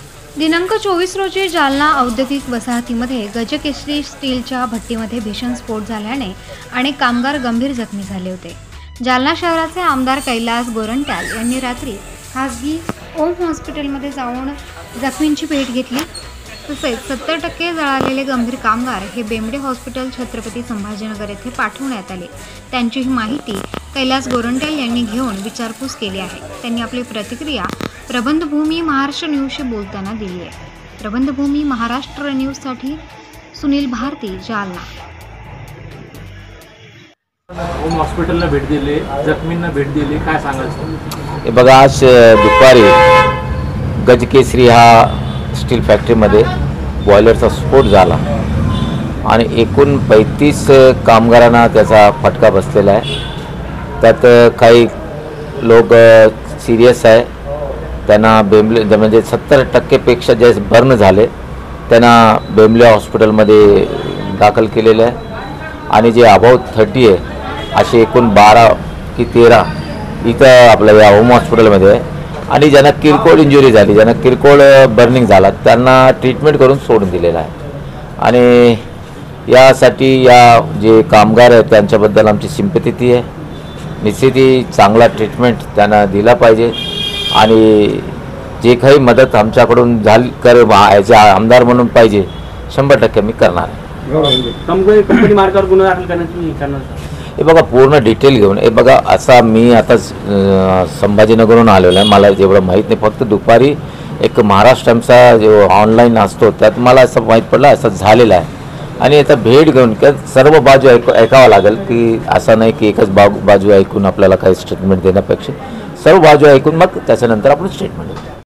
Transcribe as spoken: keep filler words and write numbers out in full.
दिनांक चोवीस रोजी जालना औद्योगिक वसाहतीमध्ये गजकेसरी स्टीलच्या भट्टीमध्ये भीषण स्फोट झाल्याने अनेक कामगार गंभीर जखमी झाले होते। जालना शहराचे आमदार कैलास गोरंट्याल यांनी रात्री खासगी ओम हॉस्पिटलमध्ये जाऊन जखमींची भेट घेतली। तसेच सत्तर टक्के जळालेले गंभीर कामगार हे बेंबडे हॉस्पिटल छत्रपती संभाजीनगर येथे पाठवण्यात आले। त्यांची ही माहिती कैलास गोरंट्याल यांनी घेऊन विचारपूस केली आहे। त्यांनी आपली प्रतिक्रिया प्रबंधभूमी महाराष्ट्र न्यूजशी बोलताना दिली आहे। प्रबंधभूमी महाराष्ट्र न्यूजसाठी सुनील भारती, जालना। ओम हॉस्पिटलला भेट दिली, जखमींना भेट दिली, काय सांगाल? हे बघा, आज दुपारी गजकेसरी हा स्टील फॅक्टरीमध्ये बॉयलरचा स्फोट झाला आणि एकूण पैंतीस कामगारांना त्याचा फटका बसलेला आहे। त्यात काही लोक सिरियस आहे, त्यांना बेंबले म्हणजे सत्तर टक्केपेक्षा जे बर्न झाले त्यांना बेंबले हॉस्पिटलमध्ये दाखल केलेलं आहे आणि जे अबाउट थर्टी आहे असे एकूण बारा की तेरा इथं आपल्या या होम हॉस्पिटलमध्ये आहे आणि ज्यांना किरकोळ इंजुरी झाली, ज्यांना किरकोळ बर्निंग झाला त्यांना ट्रीटमेंट करून सोडून दिलेलं आहे। आणि यासाठी या जे कामगार आहेत त्यांच्याबद्दल आमची सिंपॅथी आहे। निश्चितही चांगला ट्रीटमेंट त्यांना दिला पाहिजे आणि जे काही मदत आमच्याकडून झाली कर याचे आमदार म्हणून पाहिजे शंभर टक्के मी करणार आहे। कंपनी मार्गावर गुन्हा दाखल करण्याची करणार? हे बघा, पूर्ण डिटेल घेऊन हे बघा, असा मी आता संभाजीनगरहून आलेलो आहे, मला जेवढं माहीत नाही। फक्त दुपारी एक महाराष्ट्र टाइम्सचा जो ऑनलाईन असतो त्यात मला असं माहीत पडलं असं झालेलं आहे आणि आता भेट घेऊन सर्व बाजू ऐक ऐकावं लागेल की असं नाही की एकच बा बाजू ऐकून आपल्याला काही स्टेटमेंट देण्यापेक्षा सर्व बाजू ऐकून मग त्याच्यानंतर आपण स्टेटमेंट देऊ।